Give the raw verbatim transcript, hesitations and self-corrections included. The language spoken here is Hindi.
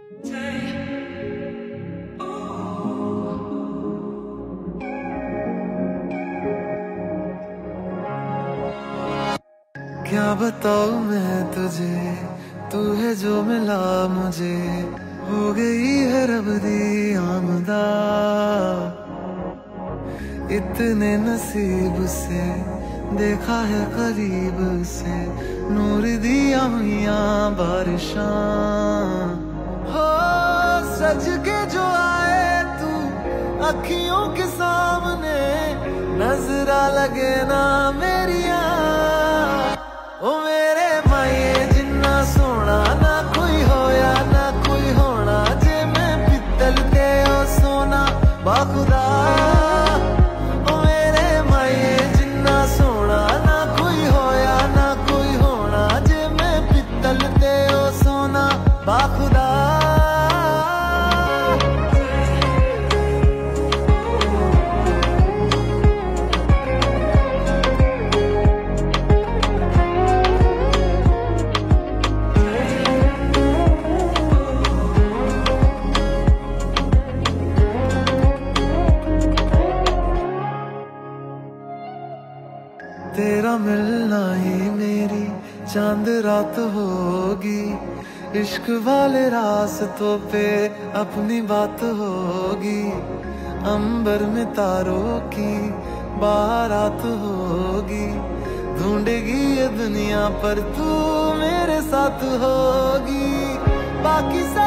क्या बताऊं मैं तुझे, तू है जो मिला मुझे, हो गई है रब दी आमदा। इतने नसीब से देखा है करीब से, नूर दिया हुआ बारिशां। हो सज के जो आए तू अखियों के सामने, नजरा लगे ना मेरिया। ओ मेरे माये जिन्ना सोना ना कोई होया ना कोई होना, जे मैं पित्तल ते ओ सोना बाखुदा। ओ मेरे माये जिन्ना सोना ना कोई होया ना कोई होना, जे मैं पित्तल ते ओ सोना बाखुदा। तेरा मिलना ही मेरी चांद रात होगी, इश्क वाले रास्तों पे अपनी बात होगी। अंबर में तारों की बारात होगी, ढूंढेगी ये दुनिया पर तू मेरे साथ होगी। बाकी